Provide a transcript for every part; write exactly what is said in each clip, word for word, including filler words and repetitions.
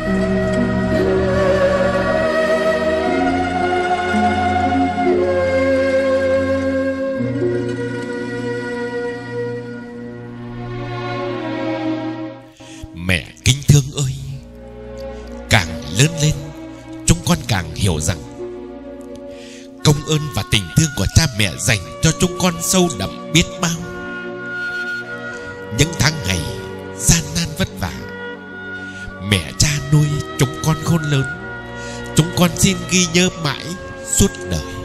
Mẹ kính thương ơi, càng lớn lên chúng con càng hiểu rằng công ơn và tình thương của cha mẹ dành cho chúng con sâu đậm biết bao. Những tháng ngày gian nan vất vả, mẹ cha nuôi chúng con khôn lớn, chúng con xin ghi nhớ mãi suốt đời.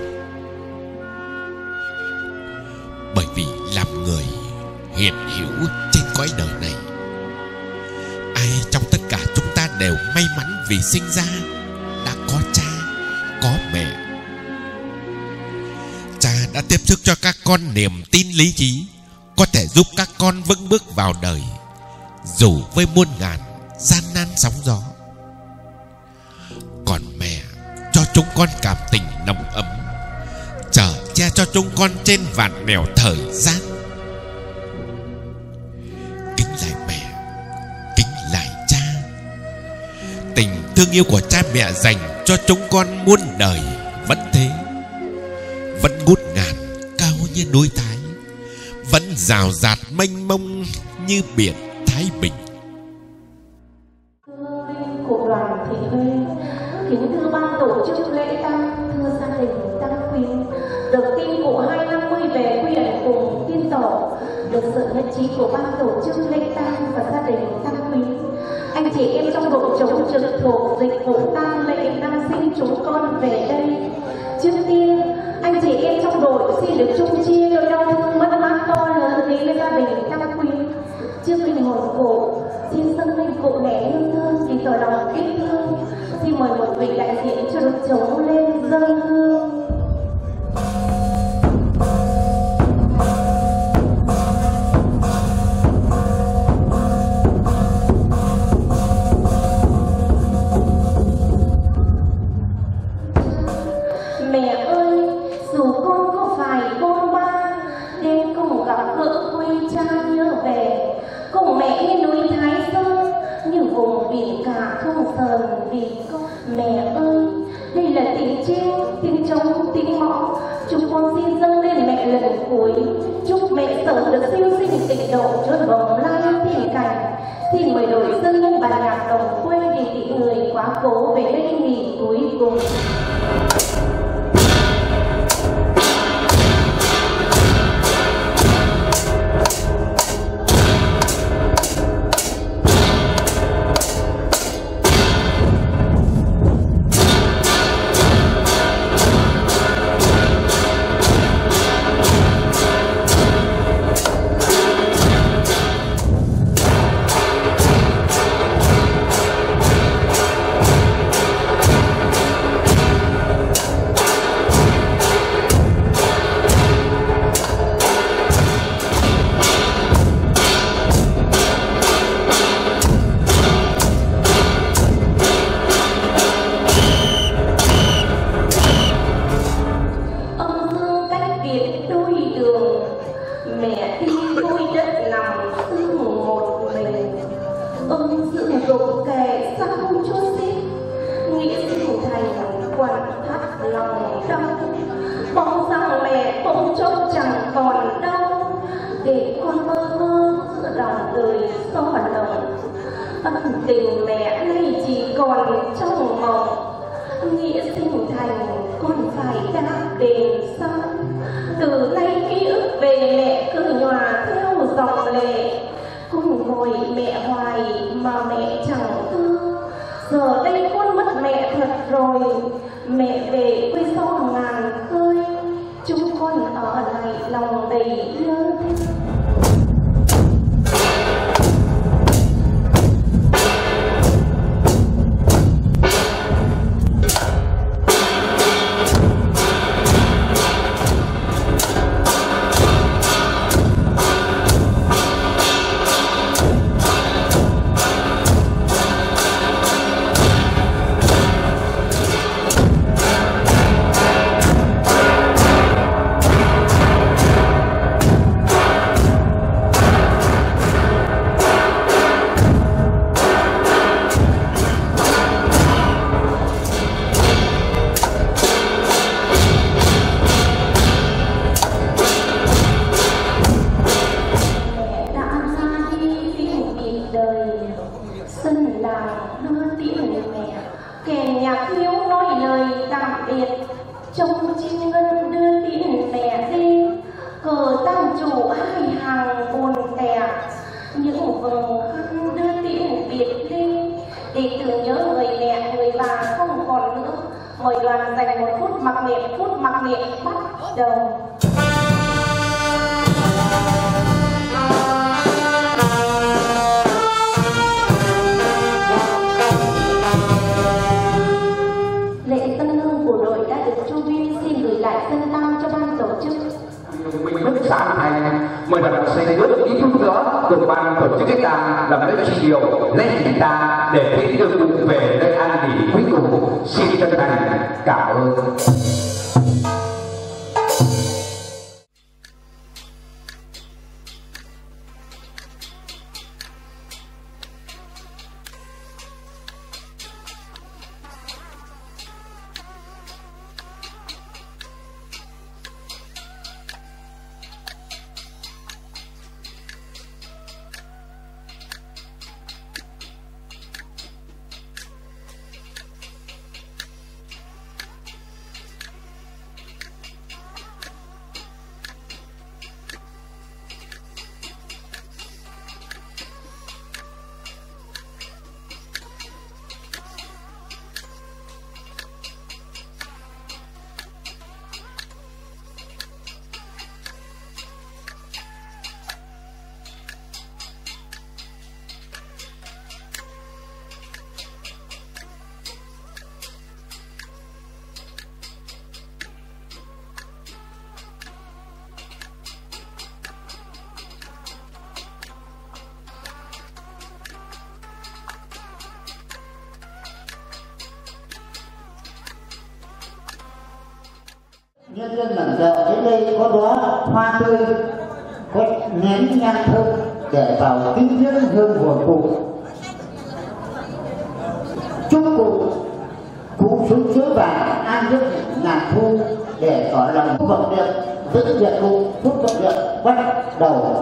Bởi vì làm người hiện hữu trên cõi đời này, ai trong tất cả chúng ta đều may mắn vì sinh ra đã có cha, có mẹ. Cha đã tiếp sức cho các con niềm tin lý trí, có thể giúp các con vững bước vào đời dù với muôn ngàn gian nan sóng gió. Còn mẹ cho chúng con cảm tình nồng ấm, chở che cho chúng con trên vạn nẻo thời gian. Kính lại mẹ, kính lại cha. Tình thương yêu của cha mẹ dành cho chúng con muôn đời vẫn thế, vẫn ngút ngàn cao như núi Thái, vẫn rào rạt mênh mông như biển Thái Bình. Của đoàn thị Huê, kính thưa ban tổ chức lễ tang, thưa gia đình tăng quyến, được tin cụ hai năm mươi về quy ẩn cùng tiên tổ, được sự nhất trí của ban tổ chức lễ tang và gia đình tăng quyến, anh chị em trong đội chống trực thuộc dịch vụ tang lễ đang xin chúng con về đây. Trước tiên, anh chị em trong đội xin được chung chia nỗi đau thương mất mát to lớn đến với gia đình tăng quyến. Trước linh hồn cụ, xin dâng lên cụ mẹ yêu thương vì tỏ lòng kính thương. Xin mời một vị đại diện cho đội chống lên dâng hương. Mẹ ơi, dù con có phải con ba, đêm cùng gặp gỡ quê cha nhớ về, cùng mẹ như núi Thái Sơn, như vùng biển cả không sờn vì con. Mẹ ơi, đây là tiếng treo, tiếng trống, tiếng mõ, chúng con xin dâng lên mẹ lần cuối, chúc mẹ sớm được siêu sinh tịnh độ chốt bồng lai thiên cảnh. Xin mời đội dâng lên bài nhạc đồng quê để tỷ người quá cố về đây nghỉ cuối cùng. Tình mẹ nay chỉ còn trong mộng, nghĩa sinh thành con phải đáp đền sao. Từ nay ký ức về mẹ cứ nhòa theo dòng lệ, cùng ngồi mẹ hoài mà mẹ chẳng thương. Giờ đây con mất mẹ thật rồi, mẹ về quê gió ngàn khơi, chúng con ở lại lòng đầy nhớ thương. nhạc hiếu nói lời tạm biệt. Trong chim ngân đưa tiễn mẹ đi, cờ tam chủ hai hàng buồn tẻ. Những vầng khăn đưa tiễn biệt ly, để tưởng nhớ người mẹ người bà không còn nữa. Mời đoàn dành một phút mặc niệm, phút mặc niệm bắt đầu. Lễ tân hương của đội đã được Chu Viên xin gửi lại dân tang cho ban tổ chức. Mình rất sáng thành mời đoàn xe nước ý thức nữa được ban tổ chức cái tang làm lễ truy điệu lên chúng ta để tiễn đưa cụ về nơi an nghỉ cuối cùng. Xin chân thành cảm ơn. Nhân dân lần giờ đến đây có đóa hoa tươi, có nén nhang thơm để vào kính viếng hương của cụ. Chúc cụ cụ xuống chuối vàng an giấc ngàn thu để tỏ lòng phúc điệp, giữ việc cụ phúc điệp bắt đầu.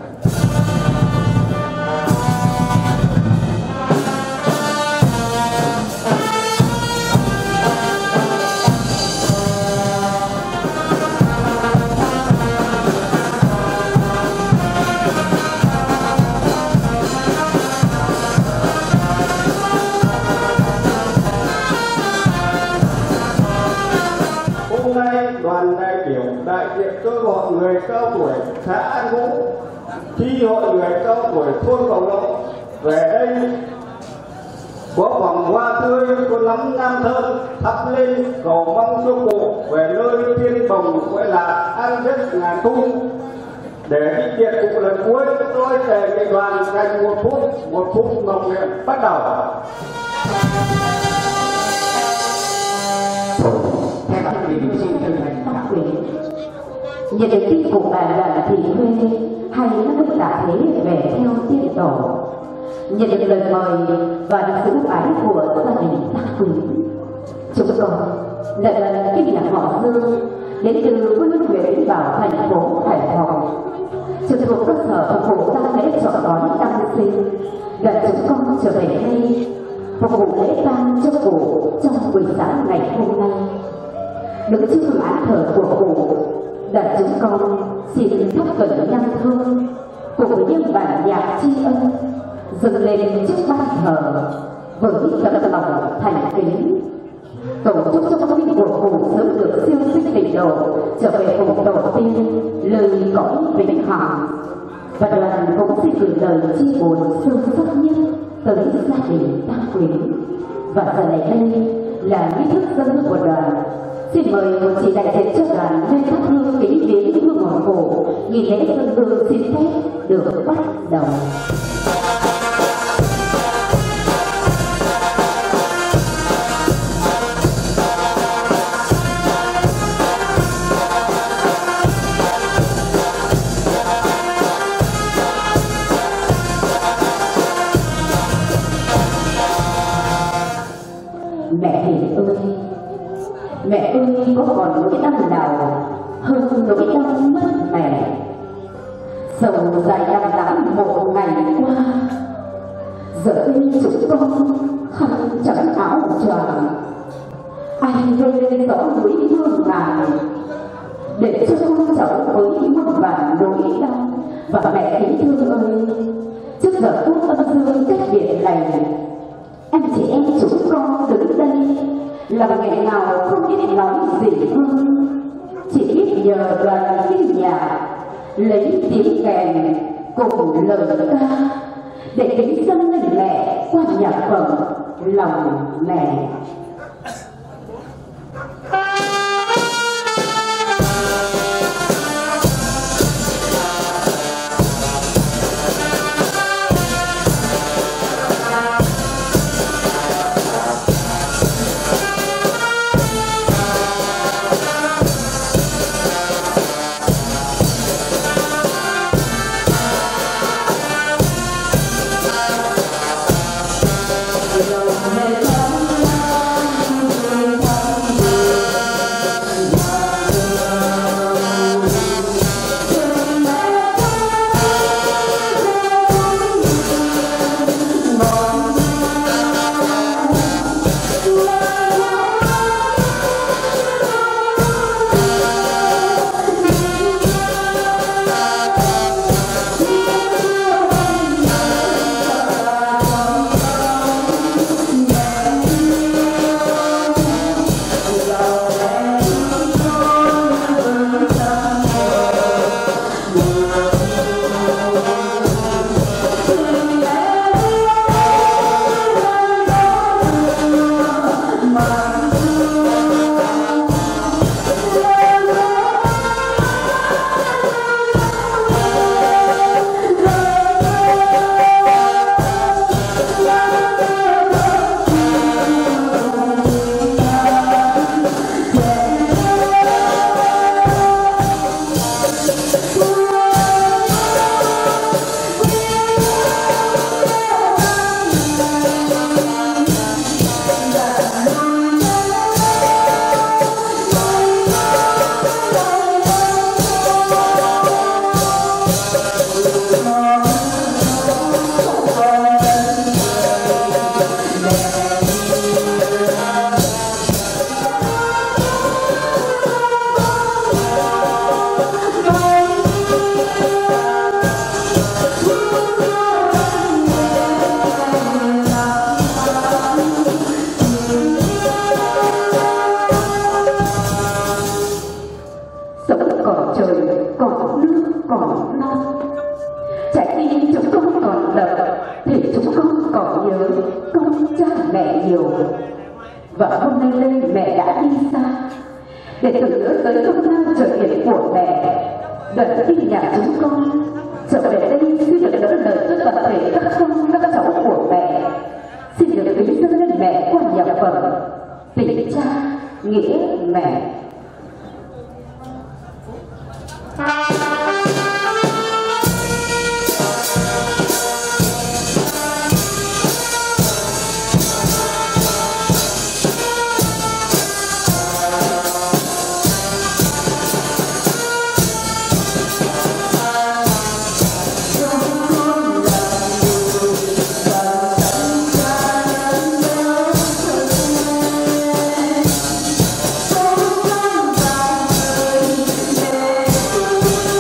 Đoàn đại biểu đại diện cho hội người cao tuổi xã An Vũ, chi hội người cao tuổi thôn Cầu Lộ về đây có vòng hoa tươi, có nắm nam thơm thắp lên cầu mong cho cụ về nơi thiên bồng gọi là an giấc ngàn thu. Để đi tiệc cụ lần cuối, tôi đề nghị đoàn dành một phút một phút mặc niệm bắt đầu. Nhận được tin của bà Đoàn Thị Huê hay các đức tạ thế về theo tiên tổ, nhận được lời mời và được sự ái của gia đình Tác Quý, chúng con lại lần kinh nhạc họ Dương đến từ quê huyện vào thành phố Hải Phòng, trực thuộc cơ sở phục vụ tang lễ chọn đón tăng sinh, đoàn chúng con trở về đây phục vụ lễ tang cho cụ trong buổi sáng ngày hôm nay. Đứng trước phương án thờ của cụ, đoàn chúng con xin thắp cẩn nhang thơm cùng với những bản nhạc tri ân dâng lên trước ban thờ với tấm lòng thành kính, cầu chúc cho các linh của cụ sớm được siêu sinh tịnh độ trở về cùng tổ tiên lời cõi vĩnh hằng. Và đoàn cũng xin gửi lời chia buồn sâu sắc nhất tới gia đình Tác Quý. Và giờ này đây là nghi thức dâng hương của đoàn. Xin mời một chị đại diện cho đoàn lên thắp hương kính viếng hương ngọn cổ. Nghi lễ dâng hương xin phép được bắt đầu. Mẹ Hiền ơi, mẹ ơi, có còn nỗi đau nào hơn nỗi đau mất mẹ? Sầu dài đăm đắm một ngày qua, giờ đây chúng con khăn trắng áo choàng anh vươn lên rõ núi hương ngài để cho con cháu với muôn vàn nỗi đau. Và mẹ kính thương ơi, trước giờ phút âm dương cách biệt này, anh chị em chúng con đứng đây lòng nghẹn ngào không biết nói gì hơn, chỉ biết nhờ đoàn kinh nhạc lấy tiếng kèn cùng lời ca để kính dâng lên mẹ qua nhạc phẩm Lòng Mẹ. Và hôm nay đây mẹ đã đi xa để tưởng nhớ tới công lao trợ hiệp của mẹ. Đoàn kinh nhạc chúng con trở về đây xin được đỡ lời cho toàn thể các con các cháu của mẹ, xin được kính dâng lên mẹ qua nhạc phẩm Tình Cha Nghĩa Mẹ. Hãy subscribe cho kênh Ghiền Mì Gõ để không bỏ lỡ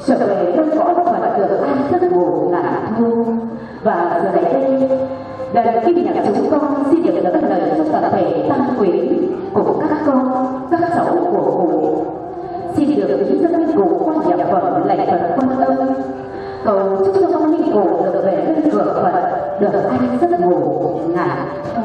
trở về đất cõi Phật được an giấc ngủ ngàn thu. Và giờ này đây, đoàn kinh nhạc chúng con xin được cất lời cho toàn thể tăng quyến của các con, các cháu của cụ. Xin được ý dân linh cụ qua nhạc phẩm lạy Phật quan âm, cầu chúc cho con linh cụ được về bên cửa Phật, được an giấc ngủ ngàn thu.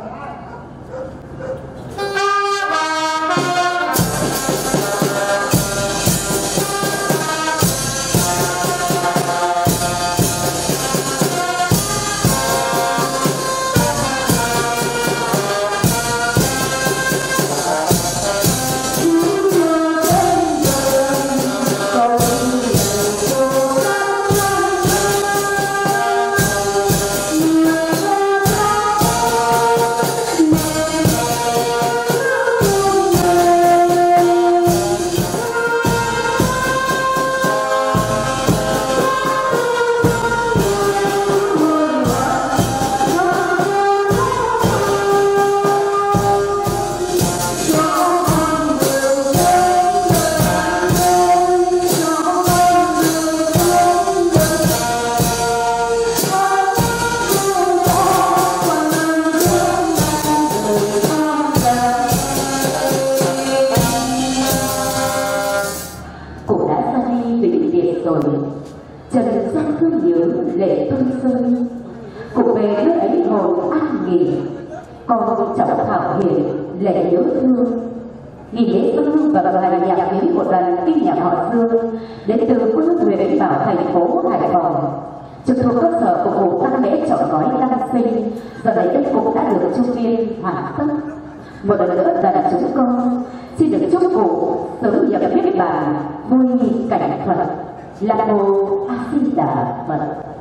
Một lần nữa là chúng con xin được chúc cụ sớm nhập niết bàn vui cảnh Phật. Nam mô A Di Đà Phật.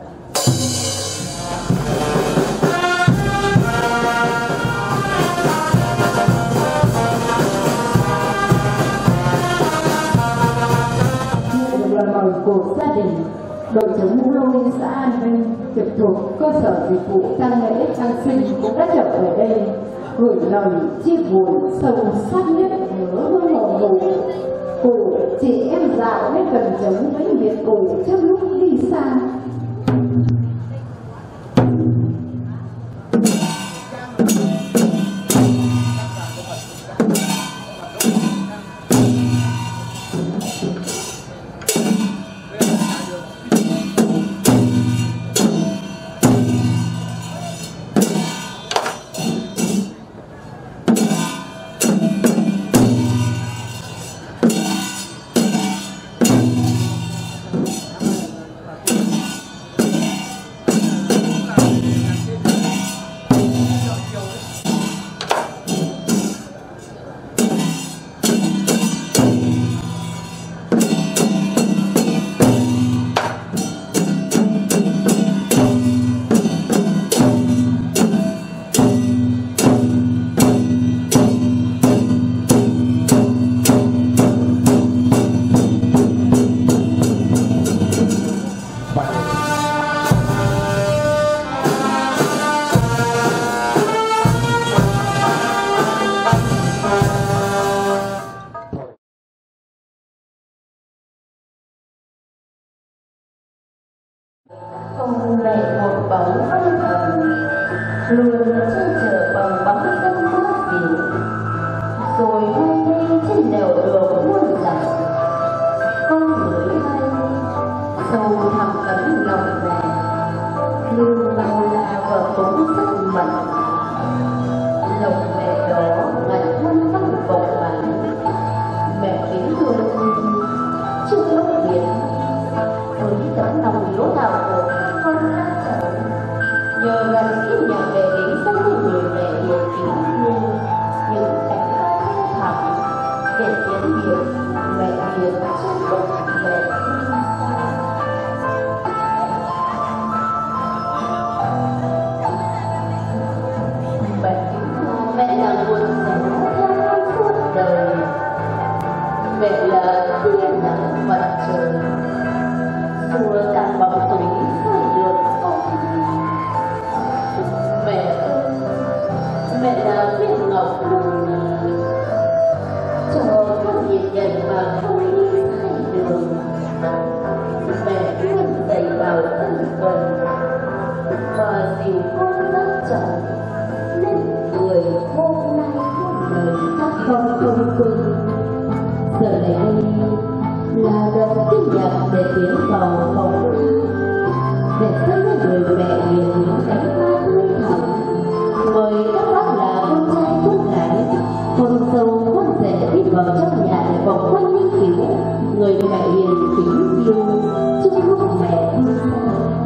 Lời mời của gia đình đội chống Mũ Lôi xã An Vinh trực thuộc cơ sở dịch vụ tang lễ An Sinh cũng đã trở về đây gửi lời chia buồn sâu sắc nhất nhớ hương hồn cụ. Cụ chị em dạo nên cần chống với việc cụ trong lúc đi xa. Cùng mẹ một bóng âm thầm luôn chân chờ bằng bóng tâm mát dịu, rồi hôm nay trên nẻo đường muôn dặm con gửi anh sâu thẳm tấm lòng mẹ, lưu bao la vợ cũng rất mặn. Lòng mẹ đó ngàn thân văng vọng vắng, mẹ kính thương trước lúc biển với tấm lòng hiếu thảo của con các cháu, nhờ gần xin nhà mẹ đến sống với người mẹ hiền kính thương những cánh tay thẳng để tiến biệt mẹ hiền trước bụng mẹ. Mẹ là nguồn sống theo con suốt đời, mẹ là tia nắng mặt trời, xua tan bóng tối sai đường con. Mẹ ơi, mẹ là viên ngọc lùi, cho con nhìn nhận mà không đi sai đường. là đợt kinh nhật để tiến vào phòng để xem người mẹ hiền những cánh hoa tươi thắm. Mời các bác là con trai con gái, con dâu con rể đi vào trong nhà để vòng quanh nghiên cứu người mẹ hiền kính yêu chúc lúc mẹ yêu xa.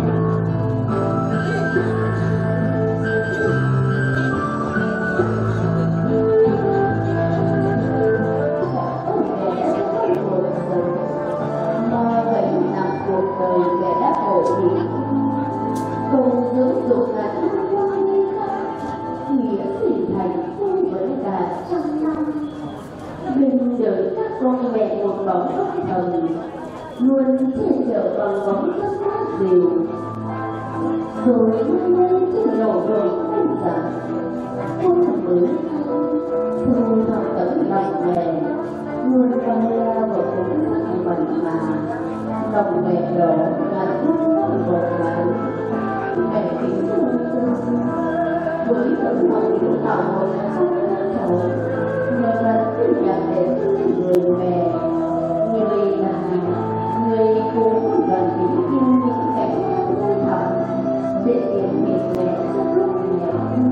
Cùng dưỡng dục là năm mươi nghĩa tình thành vui với cả trăm năm. Bên đời các con mẹ một bóng bất thần, luôn che chở bằng bóng rất mát dịu. Rồi năm nay trên đầu rồi anh rằng con mới thôi học tấm lòng mẹ, luôn con la vào cũng rất mặn mà. Lòng mẹ đỏ là thương lắm một mãi. Mẹ kính thương thương với tấm lòng yêu tạo một không khác thấu. Nhờ là tình nhà đẹp người mẹ, người là người cũng gần kính yêu những cảnh vui thầm để tìm mình mẹ trong lúc mẹ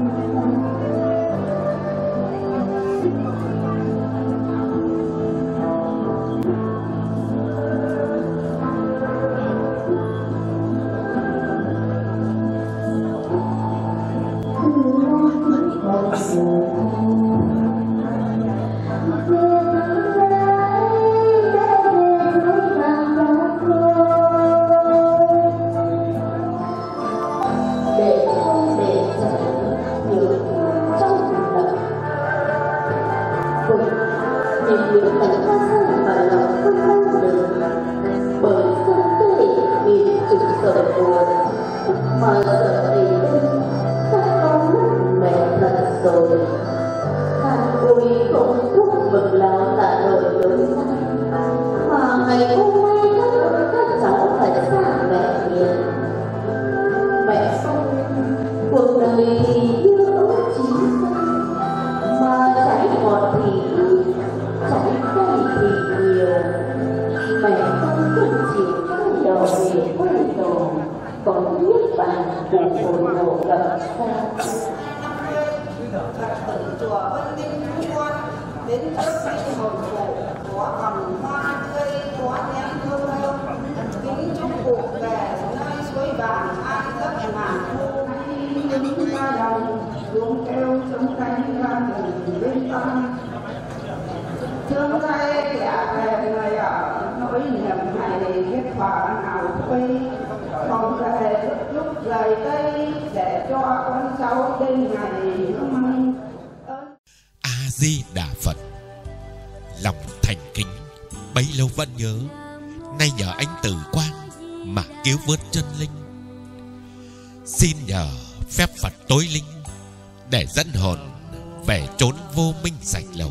Thương đây dạ về người ở nỗi niềm này kết quả nào quay không thể lúc rời đây để cho con cháu đến ngày mong. A Di Đà Phật. Lòng thành kính bấy lâu vẫn nhớ, nay nhờ anh Từ Quang mà cứu vớt chân linh. Xin nhờ phép Phật tối linh để dẫn hồn về chốn vô minh sạch lầu.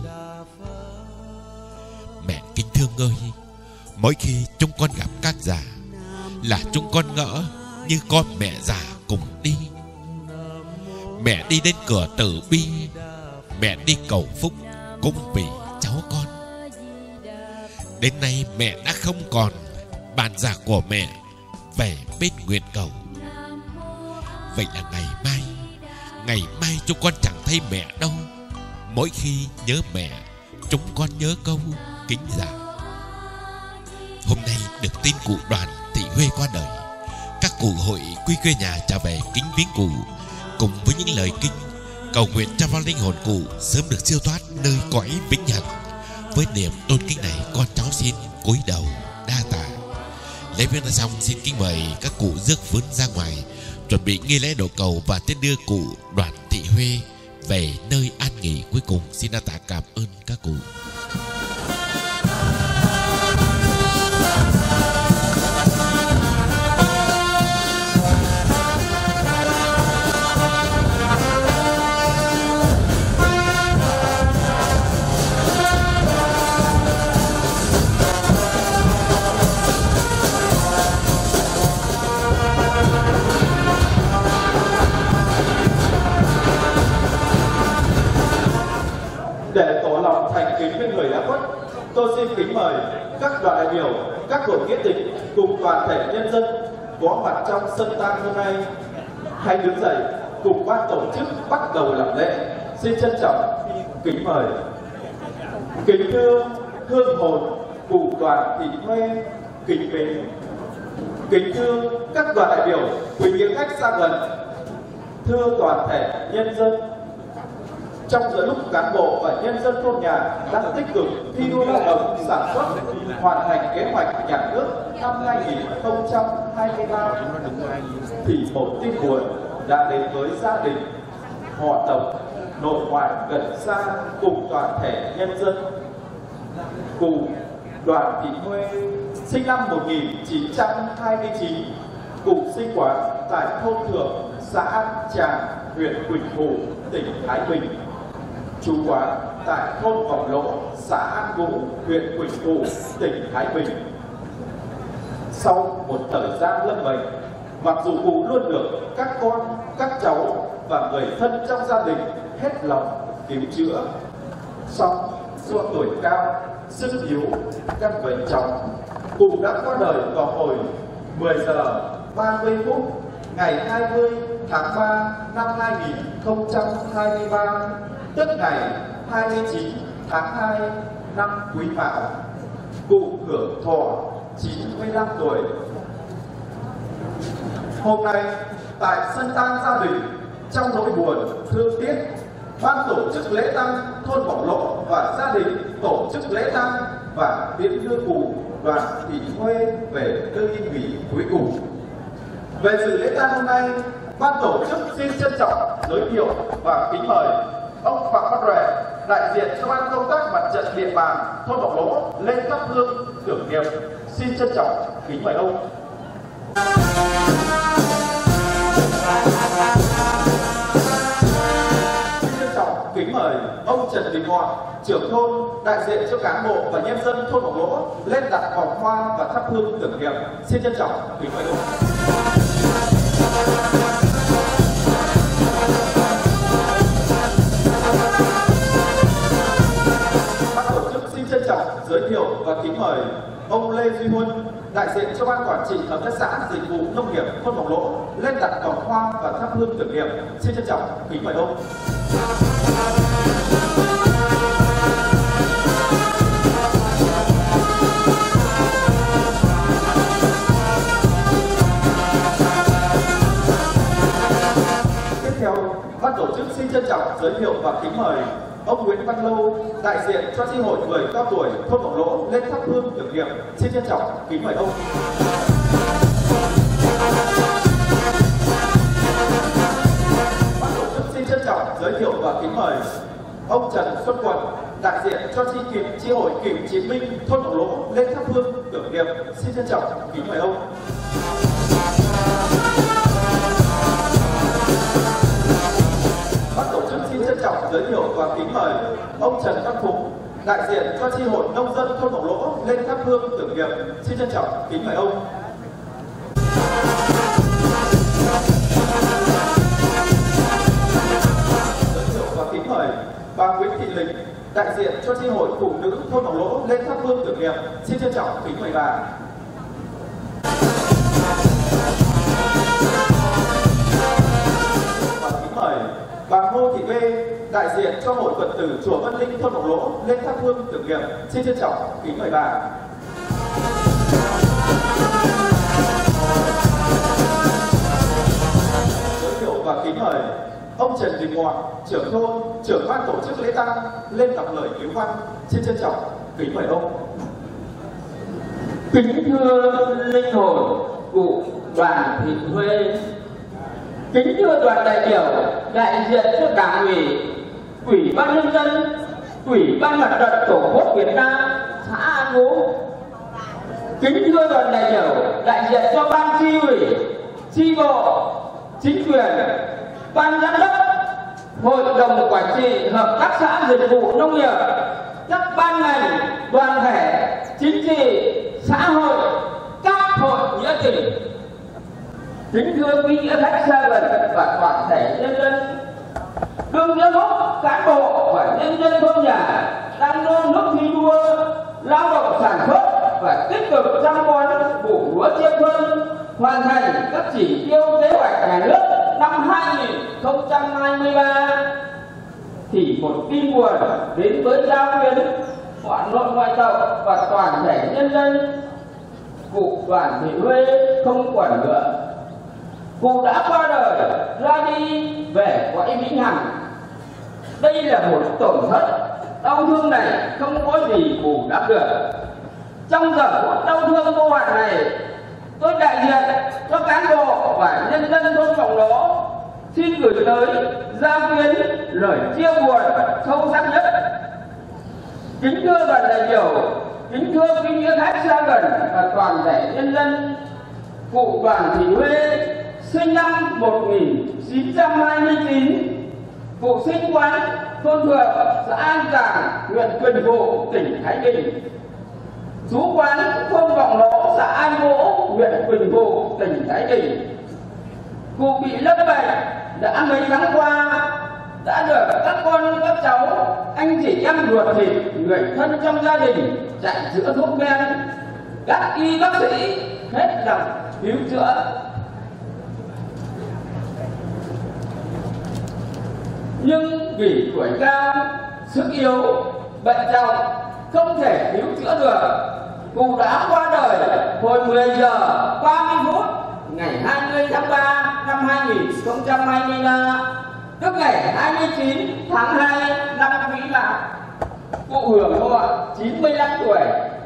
Mẹ kính thương ơi, mỗi khi chúng con gặp các già là chúng con ngỡ như con mẹ già cùng đi. Mẹ đi đến cửa tử bi, mẹ đi cầu phúc cũng vì cháu con. Đến nay mẹ đã không còn, bàn già của mẹ về bên nguyện cầu. Vậy là ngày mai, ngày mai chúng con chẳng thấy mẹ đâu. Mỗi khi nhớ mẹ, chúng con nhớ câu kính già. Hôm nay được tin cụ Đoàn Thị Huê qua đời, các cụ hội quy quê nhà trở về kính viếng cụ, cùng với những lời kinh cầu nguyện cho vong linh hồn cụ sớm được siêu thoát nơi cõi vĩnh hằng. Với niềm tôn kính này, con cháu xin cúi đầu đa tạ. Lễ viếng đã xong, xin kính mời các cụ rước vớn ra ngoài chuẩn bị nghi lễ đổ cầu và tiến đưa cụ Đoàn Thị Huê về nơi an nghỉ cuối cùng. Xin đa tạ cảm ơn các cụ. Để tỏ lòng thành kính với tôi xin kính mời các đoàn đại biểu, các hội nghĩa tình cùng toàn thể nhân dân có mặt trong sân tang hôm nay hãy đứng dậy cùng ban tổ chức bắt đầu làm lễ. Xin trân trọng kính mời. Kính thưa hương hồn cụ đoàn Thị Huê kính mến. Kính thưa các đoàn đại biểu, quý vị khách xa gần, thưa toàn thể nhân dân. Trong giữa lúc cán bộ và nhân dân thôn nhà đang tích cực thi đua lao động sản xuất, hoàn thành kế hoạch nhà nước năm hai nghìn không trăm hai mươi ba, thì một tin buồn đã đến với gia đình, họ tộc, nội ngoại gần xa cùng toàn thể nhân dân. Cụ Đoàn Thị Huê sinh năm một nghìn chín trăm hai mươi chín, cụ sinh quán tại thôn Thượng, xã An Tràng, huyện Quỳnh Phụ, tỉnh Thái Bình. Chú quán tại thôn Vọng Lỗ, xã An Vũ, huyện Quỳnh Phụ, tỉnh Thái Bình. Sau một thời gian lâm bệnh, mặc dù cụ luôn được các con, các cháu và người thân trong gia đình hết lòng cứu chữa, song do tuổi cao, sức yếu, căn bệnh trọng, cụ đã qua đời vào hồi mười giờ ba mươi phút ngày hai mươi tháng ba năm hai nghìn không trăm hai mươi ba, tức ngày hai mươi chín tháng hai năm Quý Mão. Cụ hưởng thọ chín mươi lăm tuổi. Hôm nay tại sân tang gia đình, trong nỗi buồn thương tiếc, ban tổ chức lễ tang thôn Vọng Lỗ và gia đình tổ chức lễ tang và tiễn đưa cụ Đoàn Thị Huê về nơi yên nghỉ cuối cùng. Về dự lễ tang hôm nay, ban tổ chức xin trân trọng giới thiệu và kính mời ông Phạm Văn Ròe, đại diện cho ban công tác mặt trận địa bàn thôn Vọng Lỗ lên thắp hương tưởng niệm. Xin trân trọng kính mời ông. Xin trân trọng kính mời ông Trần Đình Ngọn, trưởng thôn, đại diện cho cán bộ và nhân dân thôn Vọng Lỗ lên đặt vòng hoa và thắp hương tưởng niệm. Xin trân trọng kính mời ông. Ban tổ chức xin trân trọng giới thiệu và kính mời ông Lê Duy Huân, đại diện cho ban quản trị hợp tác xã dịch vụ nông nghiệp thôn Vọng Lỗ lên đặt vòng hoa và thắp hương tưởng niệm. Xin trân trọng kính mời ông. Tiếp theo, ban tổ chức xin trân trọng giới thiệu và kính mời ông Nguyễn Văn Lâu, đại diện cho chi hội người cao tuổi thôn Vọng Lỗ lên thắp hương tưởng niệm. Xin trân trọng kính mời ông. Ban tổ chức xin trân trọng giới thiệu và kính mời ông Trần Xuân Quận, đại diện cho chi kịp chi hội cựu chiến binh thôn Vọng Lỗ lên thắp hương tưởng niệm. Xin trân trọng kính mời ông. Ban tổ chức xin trân trọng giới thiệu và kính mời ông Trần Văn Phục, đại diện cho chi hội nông dân thôn Vọng Lỗ lên thắp hương tưởng niệm. Xin trân trọng kính mời ông. Giới thiệu và kính mời bà Nguyễn Thị Linh, đại diện cho chi hội phụ nữ thôn Vọng Lỗ lên thắp hương tưởng niệm. Xin trân trọng kính mời bà. Và kính mời bà Ngô Thị Bê, đại diện cho hội Phật tử chùa Vân Linh thôn Vọng Lỗ lên thắp hương tưởng niệm. Xin trân trọng kính mời bà. Giới thiệu và kính mời ông Trần Đình Ngọn, trưởng thôn, trưởng ban tổ chức lễ tang lên đọc lời cứu văn. Xin trân trọng kính mời ông. Kính thưa linh hồn cụ Đoàn Thị Huê, kính thưa đoàn đại biểu đại diện cho Đảng ủy, Ủy ban nhân dân, Ủy ban mặt trận Tổ quốc Việt Nam xã An Vũ, kính thưa đoàn đại biểu đại diện cho ban chi ủy, chi bộ, chính quyền, ban giám đốc, hội đồng quản trị hợp tác xã dịch vụ nông nghiệp, các ban ngành, đoàn thể, chính trị, xã hội, các hội nghĩa tình. Kính thưa quý nghĩa khách xa gần và toàn thể nhân dân, đương giám đốc, cán bộ và nhân dân thôn nhà đang nôn nước thi đua lao động sản xuất và tích cực chăm bón vụ lúa chiêm xuân, hoàn thành các chỉ tiêu kế hoạch nhà nước năm hai nghìn không trăm hai mươi ba. Thì một tin buồn đến với gia quyến, họ nội ngoại tộc và toàn thể nhân dân. Cụ Đoàn Thị Huê không còn nữa. Cụ đã qua đời ra đi về cõi vĩnh hằng. Đây là một tổn thất đau thương này không có gì bù đắp được. Trong giờ phút đau thương vô hạn này, tôi đại diện cho cán bộ và nhân dân thôn Vọng Lỗ xin gửi tới gia quyến lời chia buồn sâu sắc nhất. Kính thưa đoàn đại biểu, kính thưa quý nghĩa khách xa gần và toàn thể nhân dân, cụ Đoàn Thị Huê sinh năm một nghìn chín trăm hai mươi chín, cụ sinh quán thôn Thượng, xã An Giàng, huyện Quỳnh Phụ, tỉnh Thái Bình. Trú quán thôn Vọng Lỗ, xã An Vũ, huyện Quỳnh Phụ, tỉnh Thái Bình. Cụ bị lâm bệnh đã mấy tháng qua, đã được các con các cháu, anh chị em ruột thịt, người thân trong gia đình chạy chữa thuốc men, các y bác sĩ hết lòng cứu chữa. Nhưng vì tuổi cao, sức yếu, bệnh trọng, không thể cứu chữa được, cụ đã qua đời hồi mười giờ ba mươi phút ngày hai mươi tháng ba năm hai nghìn không trăm hai mươi ba, tức ngày hai mươi chín tháng hai năm Quý Mão. Cụ hưởng thọ chín mươi lăm tuổi.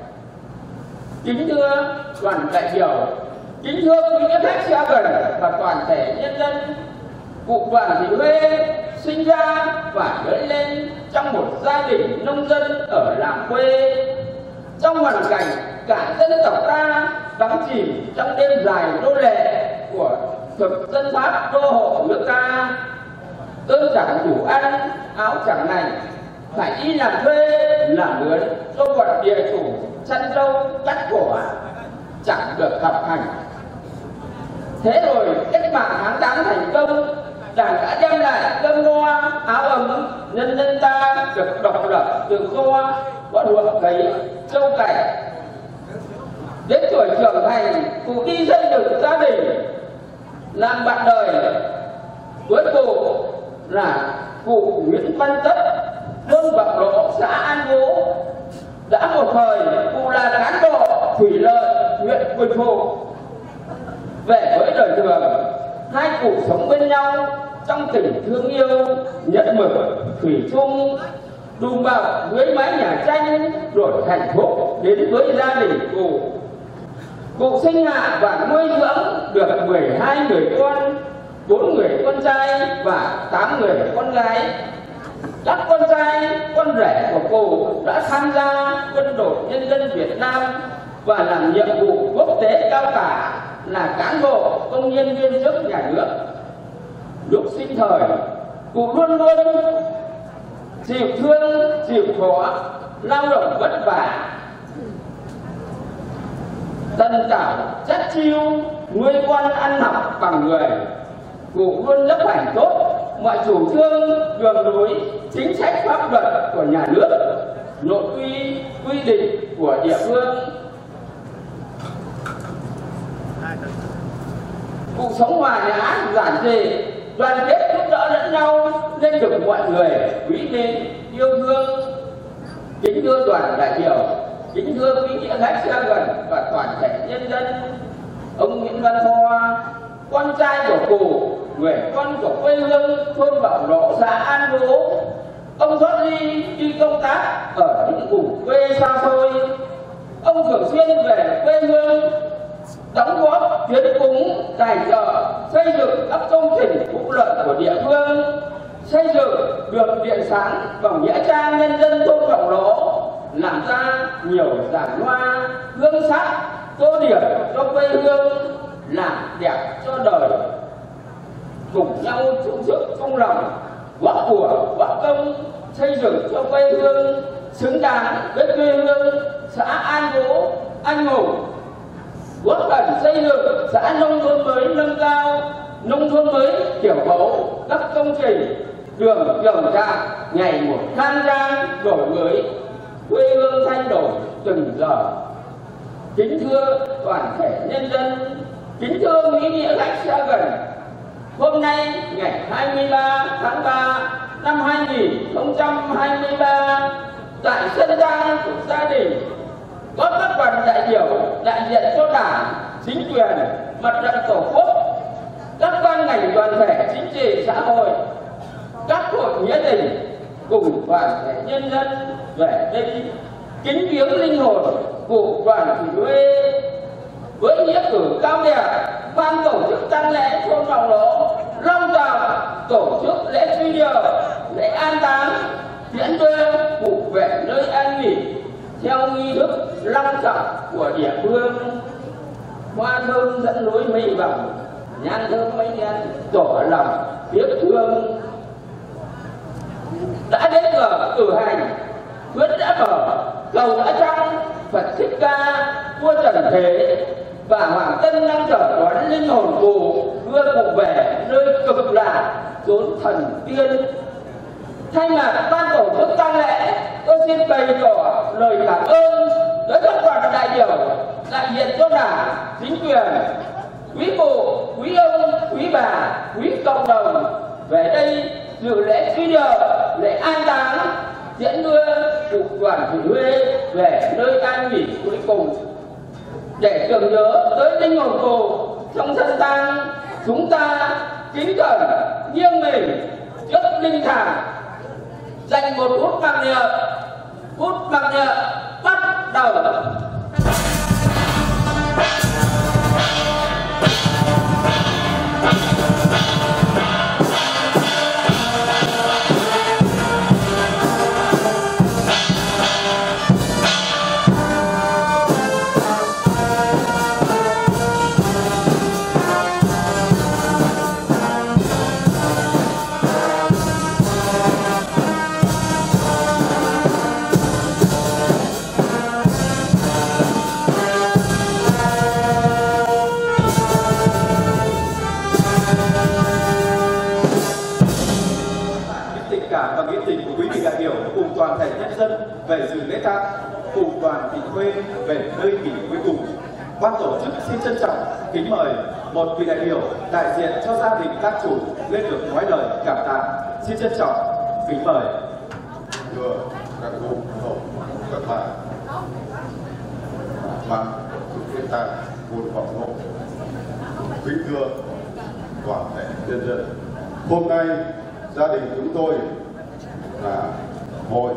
Kính thưa đoàn đại biểu, kính thưa quý nghĩa khách xa gần và toàn thể nhân dân, cụ Đoàn Thị Huê sinh ra và lớn lên trong một gia đình nông dân ở làng quê. Trong hoàn cảnh cả dân tộc ta đắm chìm trong đêm dài nô lệ của thực dân Pháp đô hộ nước ta, cơm chẳng đủ ăn, áo chẳng lành, phải đi làm thuê làm mướn cho một địa chủ chăn trâu cắt cỏ, chẳng được học hành. Thế rồi cách mạng tháng tám thành công, Đảng đã đem lại cơm no áo ấm, nhân dân ta được độc lập tự do, có ruộng cấy châu cày. Đến tuổi trưởng thành, cụ đi xây dựng gia đình, làm bạn đời. Cuối cùng là cụ Nguyễn Văn Tất, thôn Vọng Lỗ, xã An Vũ. Đã một thời cụ là cán bộ thủy lợi huyện Quỳnh Phụ. Về với đời thường, hai cụ sống bên nhau trong tình thương yêu, nhận mực, thủy chung, đùm bọc dưới mái nhà tranh, rồi hạnh phúc đến với gia đình cụ. Cụ sinh hạ và nuôi dưỡng được mười hai người con, bốn người con trai và tám người con gái. Các con trai, con rể của cụ đã tham gia quân đội nhân dân Việt Nam và làm nhiệm vụ quốc tế cao cả là cán bộ công nhân viên chức nhà nước. Lúc sinh thời, cụ luôn luôn chịu thương, chịu khó, lao động vất vả, tần tảo chất chiêu, nuôi con ăn học bằng người. Cụ luôn chấp hành tốt mọi chủ trương, đường lối, chính sách pháp luật của nhà nước, nội quy, quy định của địa phương. Cụ sống hòa nhã, giản dị, đoàn kết giúp đỡ lẫn nhau nên được mọi người quý mến, yêu thương. Kính thưa đoàn đại biểu, kính thưa quý nghĩa khách xa gần và toàn thể nhân dân, ông Nguyễn Văn Thoa, con trai của cụ, người con của quê hương thôn Vọng Lỗ, xã An Vũ. Ông xuất đi đi công tác ở những vùng quê xa xôi. Ông thường xuyên về quê hương đóng góp hiến cúng, tài trợ, xây dựng các công trình phúc lợi của địa phương, xây dựng đường điện sáng vào nghĩa trang nhân dân thôn Vọng Lỗ, làm ra nhiều giàn hoa, hương sắc, tô điểm cho quê hương, làm đẹp cho đời. Cùng nhau chung sức chung lòng, góp của góp công, xây dựng cho quê hương xứng đáng với quê hương xã An Vũ anh hùng, góp phần xây dựng xã nông thôn mới nâng cao, nông thôn mới kiểu mẫu, các công trình đường trường trạm ngày một khang trang đổi mới. quê hương thay đổi từng giờ. Kính thưa toàn thể nhân dân, kính thưa quý nghĩa khách xa gần, hôm nay ngày hai mươi ba tháng ba năm hai nghìn không trăm hai mươi ba, tại sân tang của gia đình có các đoàn đại biểu đại diện cho Đảng, chính quyền, Mặt trận Tổ quốc, các ban ngành đoàn thể chính trị xã hội, các hội nghĩa tình cùng toàn thể nhân dân về đây kính viếng linh hồn cụ Đoàn Thị Huê. Với nghĩa cử cao đẹp, ban tổ chức tang lễ thôn Vọng Lỗ long trọng tổ chức lễ truy điệu, lễ an táng, tiễn đưa cụ về nơi an nghỉ theo nghi thức long trọng của địa phương. Hoa thơm dẫn lối mây vòng, nhang thơm mây đen tỏ lòng tiếc thương. Đã đến giờ cử hành, quyết đã mở, cầu đã trong, Phật Thích Ca, vua Trần Thế và Hoàng Tân đang chở đón linh hồn cụ đưa cụ về nơi cực lạc chốn thần tiên. Thay mặt ban tổ chức tang lễ, tôi xin bày tỏ lời cảm ơn tới các đoàn đại biểu đại diện cho Đảng, chính quyền, quý bộ, quý ông, quý bà, quý cộng đồng về đây dự lễ truy điệu, lễ an táng, tiễn đưa cụ Đoàn Thị Huê về nơi an nghỉ cuối cùng. Để tưởng nhớ tới linh hồn cụ trong sân tang, chúng ta kính cẩn nghiêng mình trước linh thảm, dành một phút mặc niệm. Phút mặc niệm bắt đầu. cùng toàn thể nhân dân về dự lễ tang cụ Đoàn Thị Huê về nơi nghỉ cuối cùng. Ban tổ chức xin trân trọng kính mời một vị đại biểu đại diện cho gia đình các chủ lên được nói lời cảm tạ. Xin trân trọng kính mời. Thưa các cụ, các bạn, ban tổ chức lễ tang buôn Vọng Lỗ, kính thưa toàn thể nhân dân, hôm nay gia đình chúng tôi là hội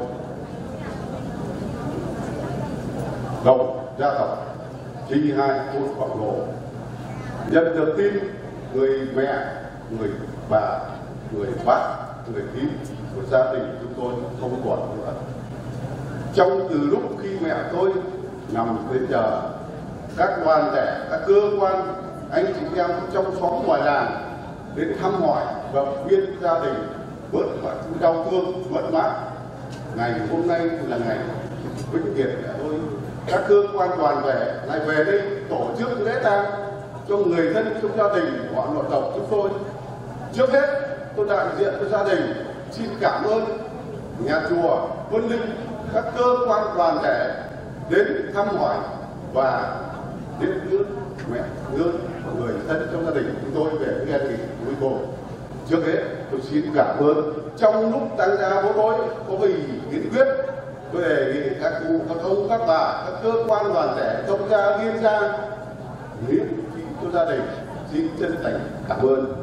đồng gia tộc chi hai thôn Vọng Lỗ nhận được tin người mẹ, người bà, người bác, người thím của gia đình chúng tôi không còn nữa. Trong từ lúc khi mẹ tôi nằm đến giờ, các đoàn thể, các cơ quan, anh chị em trong xóm ngoài làng đến thăm hỏi và động viên gia đình bớt mọi đau thương mất mát. Ngày hôm nay là ngày vĩnh biệt mẹ tôi. Các cơ quan đoàn thể lại về đây tổ chức lễ tang cho người thân trong gia đình của họ nội tộc chúng tôi. Trước hết, tôi đại diện cho gia đình xin cảm ơn nhà chùa, quân linh, các cơ quan đoàn thể đến thăm hỏi và đến đưa mẹ đưa người thân trong gia đình chúng tôi về cái an nghỉ cuối cùng. Trước hết, tôi xin cảm ơn trong lúc tăng gia bố tôi có vì kiến quyết, tôi đề nghị các cụ, các ông, các bà, các cơ quan đoàn thể thông gia liên gia miễn phí cho gia đình. Xin chân thành cảm ơn.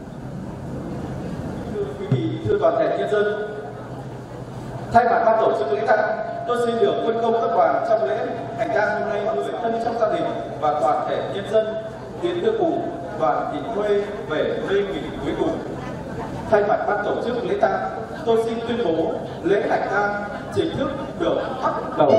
Thưa quý vị, thưa toàn thể nhân dân, thay mặt ban tổ chức lễ tang, tôi xin được phân công các đoàn trong lễ hành tang hôm nay người thân trong gia đình và toàn thể nhân dân tiến đưa cụ Đoàn Thị Huê về nơi nghỉ cuối cùng. Thay mặt ban tổ chức lễ tang, tôi xin tuyên bố lễ hành tang chính thức được bắt đầu.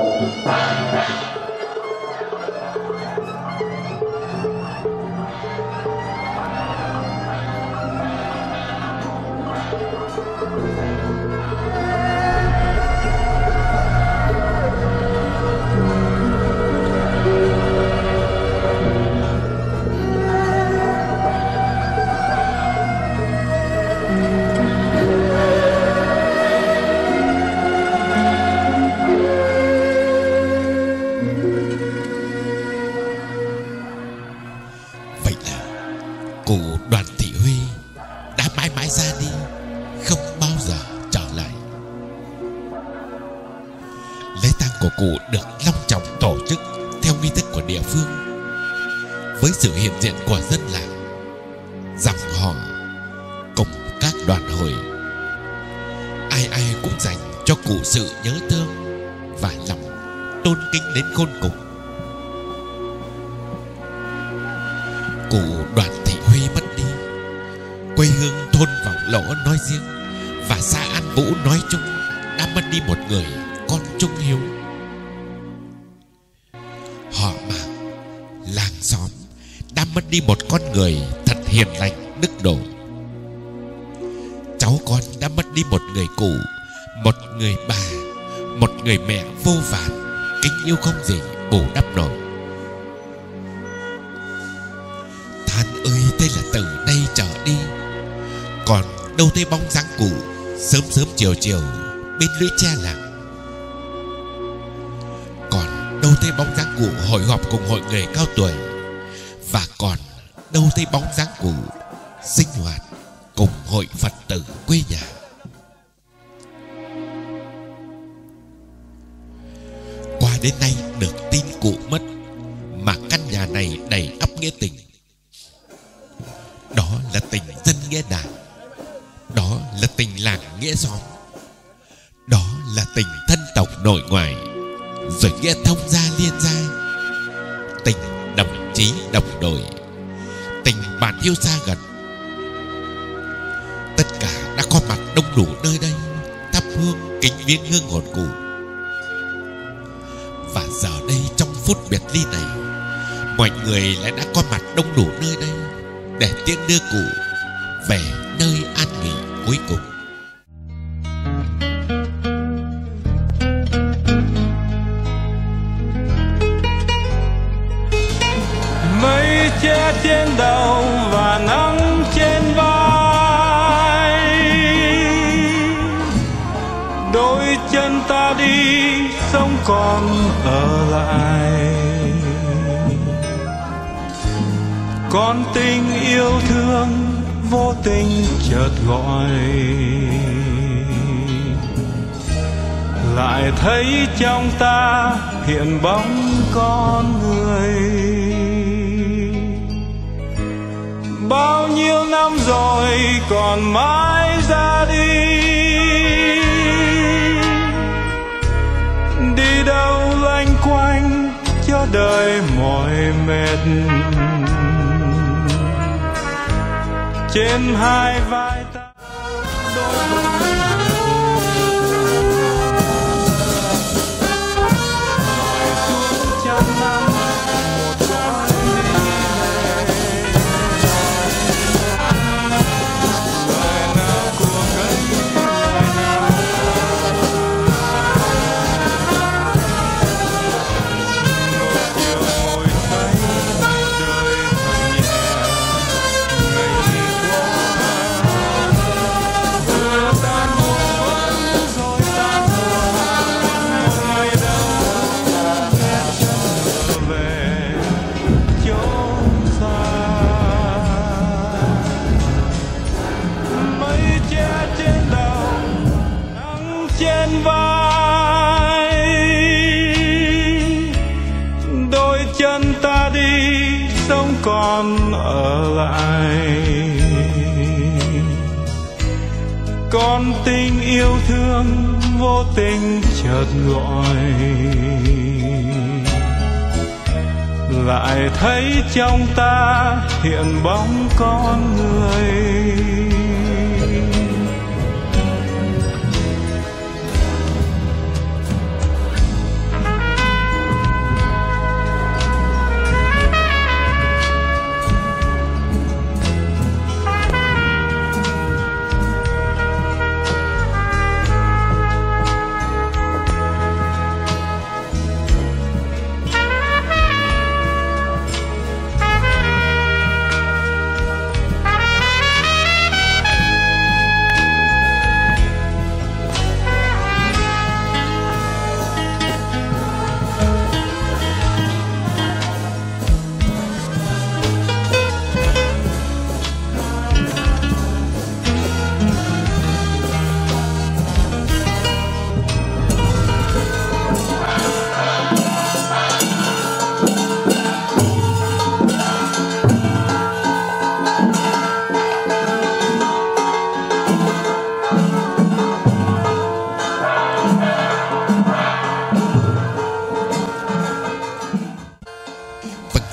Thank you. Cụ Đoàn Thị Huy đã mãi mãi ra đi, không bao giờ trở lại. Lễ tang của cụ được long trọng tổ chức theo nghi thức của địa phương, với sự hiện diện của dân làng, dòng họ cùng các đoàn hội. Ai ai cũng dành cho cụ sự nhớ thương và lòng tôn kính đến khôn cùng. Cụ Đoàn Thị Huy mất đi, quê hương thôn Vọng Lỗ nói riêng và xã An Vũ nói chung đã mất đi một người con trung hiếu. Họ Mạc, làng xóm đã mất đi một con người thật hiền lành đức độ. Cháu con đã mất đi một người cụ, một người bà, một người mẹ vô vàn, kính yêu không gì bù đắp nổi. Than ơi, thế là từ đây trở đi, còn đâu thấy bóng dáng cụ sớm sớm chiều chiều bên lưới tre làng. Còn đâu thấy bóng dáng cụ hội họp cùng hội người cao tuổi, và còn đâu thấy bóng dáng cụ sinh hoạt cùng hội Phật tử quê nhà. Qua đến nay được tin cụ mất mà căn nhà này đầy ắp nghĩa tình. Đó là tình dân nghĩa đảng, đó là tình làng nghĩa xóm, đó là tình thân tộc nội ngoại, rồi nghĩa thông gia liên gia, tình đồng chí đồng đội, tình bạn yêu xa gần. Tất cả đã có mặt đông đủ nơi đây, thắp hương kính viếng hương hồn cụ. Và giờ đây trong phút biệt ly này, mọi người lại đã có mặt đông đủ nơi đây để tiễn đưa cụ về nơi an nghỉ cuối cùng. Mây che trên đầu và nắng trên vai, đôi chân ta đi sống còn ở lại. Con tình yêu thương vô tình chợt gọi, lại thấy trong ta hiện bóng con người. Bao nhiêu năm rồi còn mãi ra đi, đi đâu loanh quanh cho đời mỏi mệt. Trên hai vai ta đôi xuống trăm năm một con đi về. Lời nào của cây, lời nào một chiều ngồi thấy đời thật nhẹ. Trên vai đôi chân ta đi sống còn ở lại. Con tình yêu thương vô tình chợt gọi, lại thấy trong ta hiện bóng con người.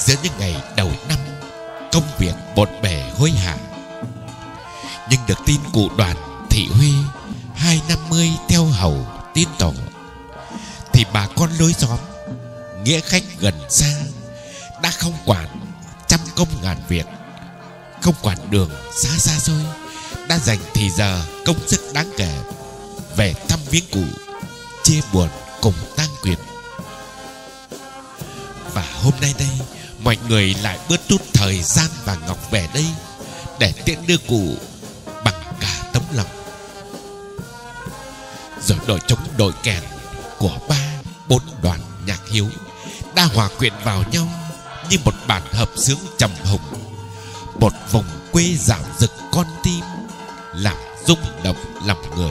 giữa những ngày đầu năm công việc bộn bề hối hả. Nhưng được tin cụ Đoàn Thị Huê hai năm mươi theo hầu tiên tổ, thì bà con lối xóm, nghĩa khách gần xa đã không quản trăm công ngàn việc, không quản đường xa xa xôi, đã dành thì giờ công sức đáng kể về thăm viếng cụ, chia buồn cùng tang quyệt. Và hôm nay đây, mọi người lại bớt chút thời gian và ngọc về đây để tiễn đưa cụ bằng cả tấm lòng. Rồi đội trống đội kèn của ba bốn đoàn nhạc hiếu đã hòa quyện vào nhau như một bản hợp xướng trầm hùng, một vùng quê dạo dực con tim, làm rung động lòng người.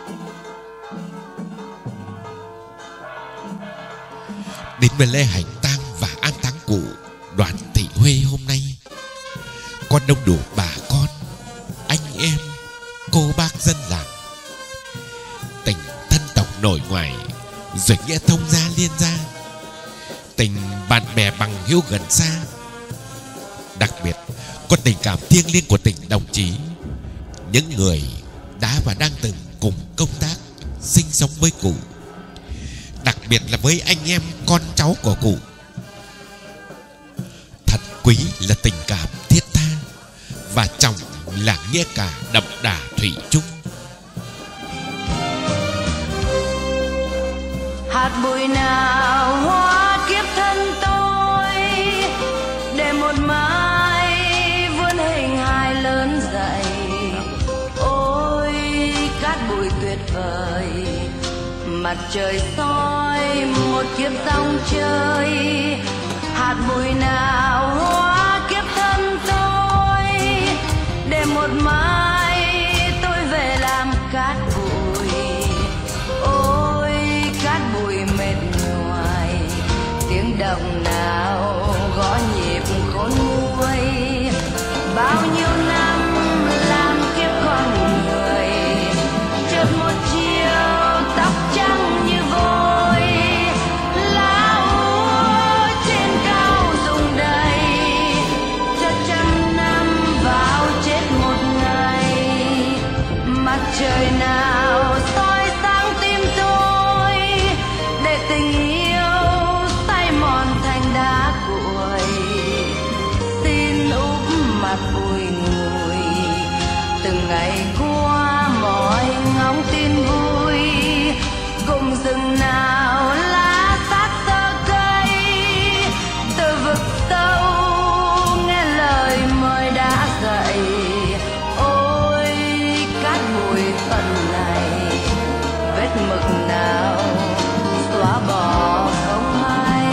Đến với lễ hành tang và an táng cụ Đoàn Thị Huê hôm nay, con đông đủ bà con, anh em, cô bác dân làng, tình thân tộc nội ngoại, rồi nghĩa thông gia liên gia, tình bạn bè bằng hữu gần xa. Đặc biệt có tình cảm thiêng liêng của tình đồng chí, những người đã và đang từng cùng công tác sinh sống với cụ, đặc biệt là với anh em con cháu của cụ. Thật quý là tình cảm thiết tha, và trọng là nghĩa cả đậm đà thủy chung. Hạt bụi nào hóa kiếp thân tôi, để một mai vươn hình hài lớn dậy. Ôi cát bụi tuyệt vời, mặt trời soi một kiếp dòng chơi. Hạt bụi nào hóa kiếp thân tôi, để một mai tôi về làm cát bụi. Ôi cát bụi mệt nhoài, tiếng động nào gõ nhịp khôn nguôi. Bao nhiêu năm làm kiếp con người, chợt một chiều tóc trắng như vôi. Lá úa trên cao rụng đầy, chợt trăm năm vào chết một ngày. Mặt trời nào soi sáng tim tôi, để tình yêu say mòn thành đá cuội. Xin úp mặt bụi ngùi, từng ngày qua mọi ngóng tin vui. Cùng rừng nào lá sát tơ cây, từ vực sâu nghe lời mời đã dậy. Ôi cát bụi phần này, vết mực nào xóa bỏ không hay.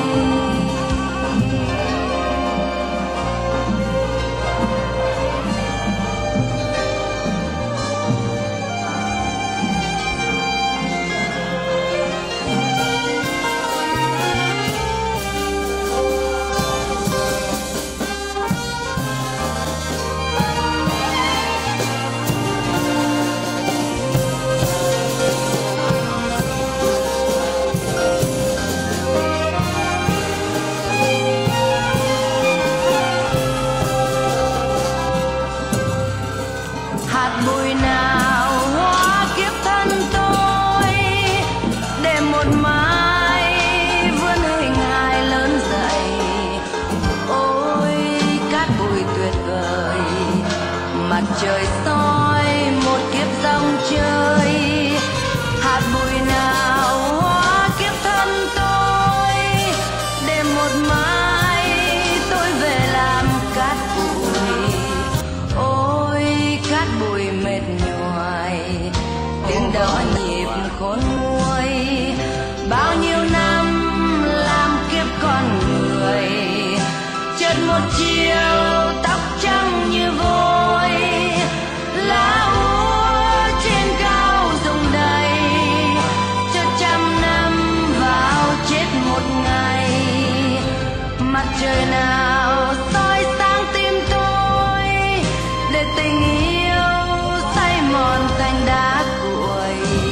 Hạt bụi nào hóa kiếp thân tôi, để một mai vươn hình hài lớn dậy. Ôi cát bụi tuyệt vời, mặt trời soi một kiếp dòng chơi. Hạt bụi nào hóa kiếp thân tôi, để một mai tôi về làm cát bụi. Ôi cát bụi mệt nhoài, tiếng đỏ nhịp khôn nguôi. Bao nhiêu năm làm kiếp con người, chợt một chiều tóc trắng như vôi. Lá úa trên cao rụng đầy, chợt trăm năm vào chết một ngày. Mặt trời nào soi sáng tim tôi, để tình yêu say mòn thành đá cuội.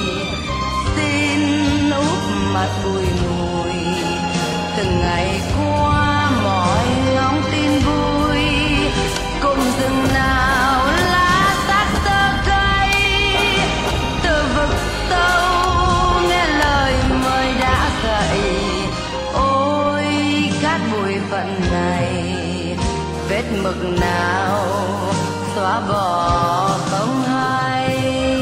Xin úp mặt bụi ngùi, từng ngày qua mọi ngóng phận này, vết mực nào xóa bỏ không hay.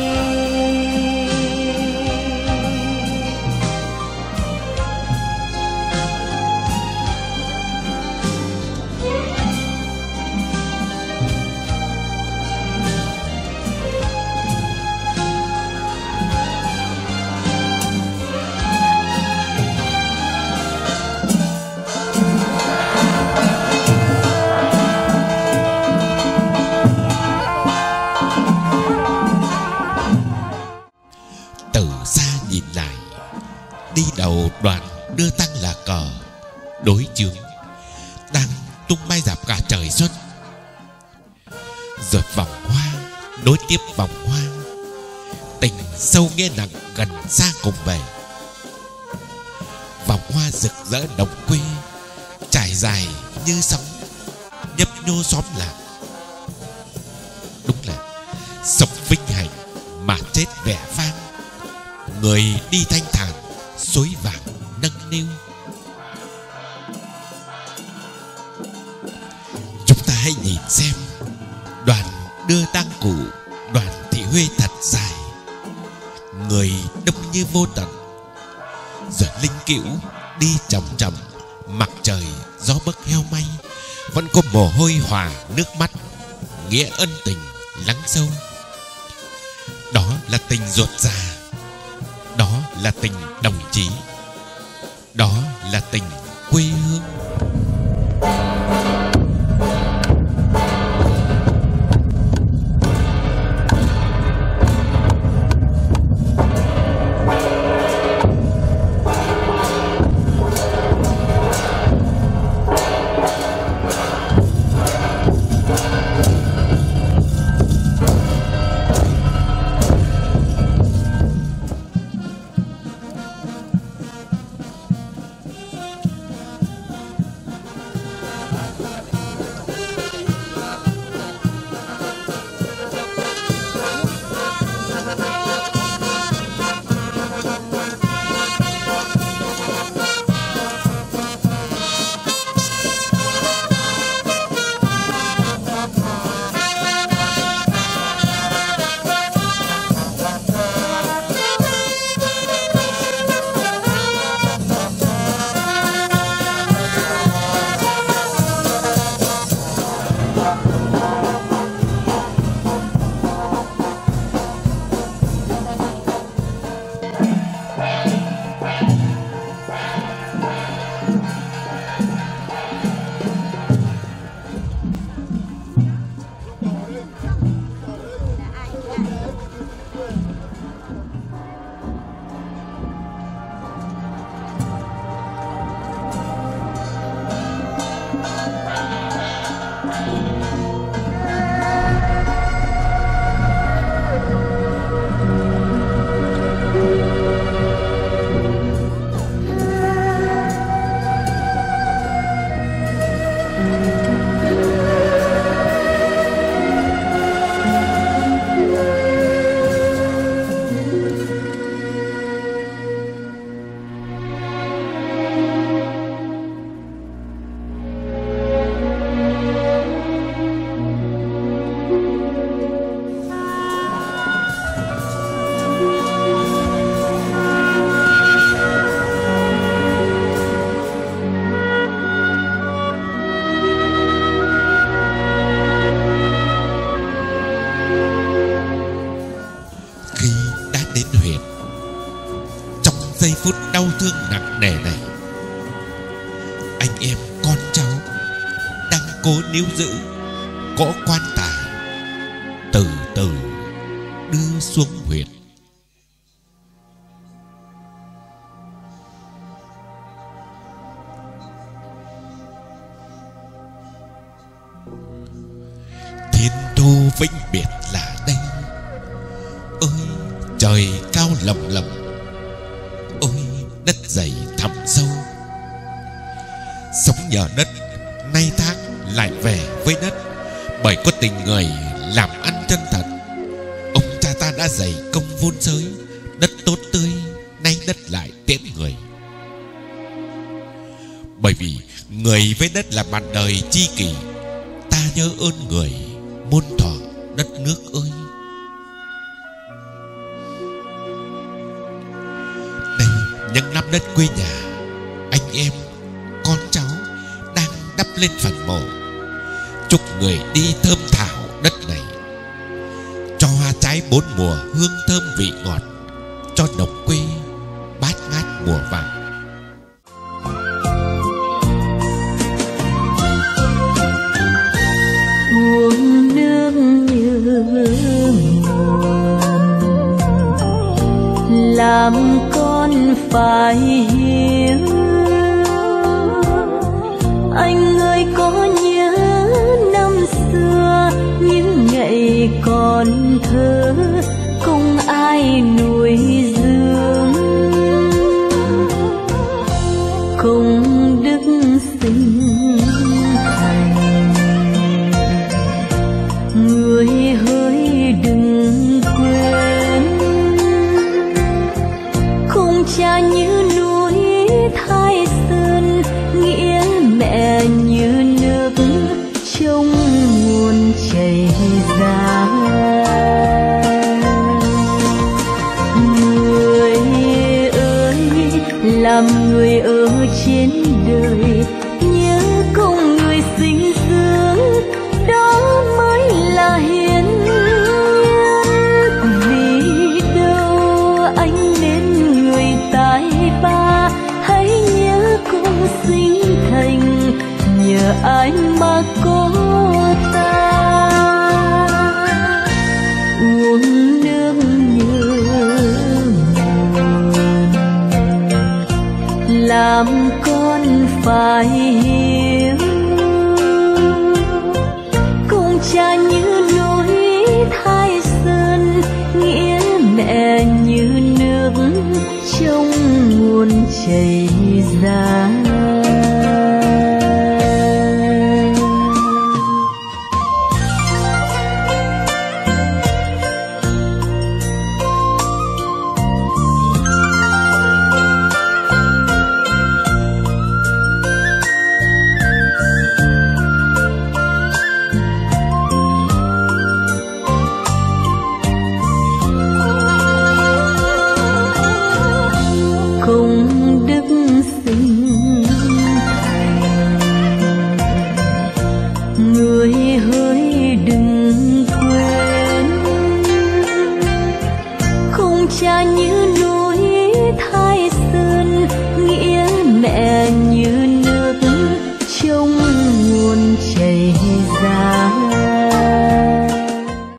Đi đầu đoàn đưa tăng là cờ đối chướng đang tung bay dạp cả trời xuân, rồi vòng hoa nối tiếp vòng hoa, tình sâu nghĩa nặng gần xa cùng về. Vòng hoa rực rỡ đồng quê, trải dài như sóng nhấp nhô xóm làng. Đúng là sống vinh hạnh mà chết vẻ vang, người đi thanh thản xối vàng nâng niu. Chúng ta hãy nhìn xem đoàn đưa tang cụ đoàn Thị Huê thật dài, người đông như vô tận, rồi linh cữu đi chậm chậm, mặc trời gió bấc heo may, vẫn có mồ hôi hòa nước mắt, nghĩa ân tình lắng sâu. Đó là tình ruột già, đó là tình đồng chí, đó là tình quê hương. Giây phút đau thương nặng nề này, anh em con cháu đang cố níu giữ cỗ quan tài từ từ đưa xuống huyệt. Thiên thu vĩnh biệt là đây, ơi trời cao lồng lộng, đất dày thẳm sâu. Sống nhờ đất, nay thác lại về với đất, bởi có tình người làm ăn chân thật. Ông cha ta đã dày công vun sới, đất tốt tươi, nay đất lại tiễn người. Bởi vì Người với đất là bạn đời chi kỷ, ta nhớ ơn người muôn thuở đất nước ơi. Đây những năm đất quê nhà, anh em con cháu đang đắp lên phần mộ. Chúc người đi thơm thảo đất này, cho hoa trái bốn mùa hương thơm vị ngọt, cho đồng quê bát ngát mùa vàng. Uống nước như nguồn, làm con phải hiểu. Anh ơi có nhớ năm xưa những ngày còn thơ, không ai nuôi dưỡng, không đức sinh thành. Người hỡi đừng quên, không cha như núi Thái Sơn, nghĩa mẹ như nước trong nguồn chảy ra. Người ơi làm người ở trên đời, nhớ công người sinh dưỡng, đó mới là hiền nhân. Vì đâu anh nên người tài ba, hãy nhớ công sinh thành, nhờ ai mà có ta. Uống nước như nguồn, làm con phải hiểu. Công cha như núi Thái Sơn, nghĩa mẹ như nước trong nguồn chảy ra. Không đức sinh thành, người hỡi đừng quên, không cha như núi Thái Sơn, nghĩa mẹ